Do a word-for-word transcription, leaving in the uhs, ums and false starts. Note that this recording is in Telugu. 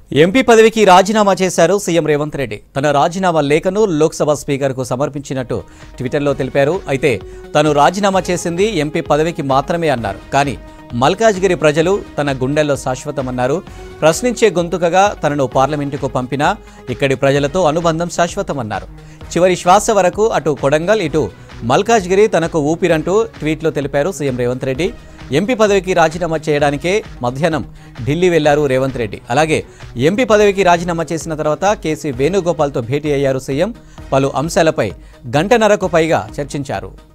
ఎంపీ పదవికి రాజీనామా చేశారు సీఎం రేవంత్ రెడ్డి. తన రాజీనామా లేఖను లోక్సభ స్పీకర్కు సమర్పించినట్టు ట్విట్టర్లో తెలిపారు. అయితే తాను రాజీనామా చేసింది ఎంపీ పదవికి మాత్రమే అన్నారు. కానీ మల్కాజ్గిరి ప్రజలు తన గుండెల్లో శాశ్వతమన్నారు. ప్రశ్నించే గొంతుకగా తనను పార్లమెంటుకు పంపినా ఇక్కడి ప్రజలతో అనుబంధం శాశ్వతమన్నారు. చివరి శ్వాస వరకు అటు కొడంగల్ ఇటు మల్కాజ్గిరి తనకు ఊపిరంటూ ట్వీట్లో తెలిపారు సీఎం రేవంత్ రెడ్డి. ఎంపీ పదవికి రాజీనామా చేయడానికే మధ్యాహ్నం ఢిల్లీ వెళ్లారు రేవంత్ రెడ్డి. అలాగే ఎంపీ పదవికి రాజీనామా చేసిన తర్వాత కేసీ వేణుగోపాల్తో భేటీ అయ్యారు సీఎం. పలు అంశాలపై గంటన్నరకు పైగా చర్చించారు.